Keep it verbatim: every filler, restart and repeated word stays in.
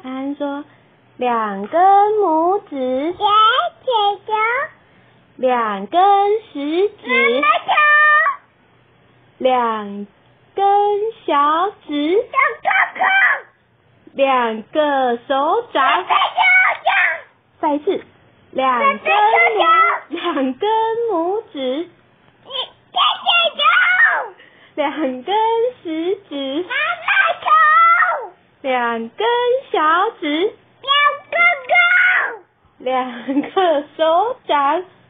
安安说，两根拇指， 姐姐姐， 两根食指， 妈妈头， 两根小指， 小哥哥， 两个手掌， 小手掌， 再一次，两根拇，两根拇指， 姐姐头， 两根食指， 妈妈头， 两根小指， 小哥哥， 两个手掌。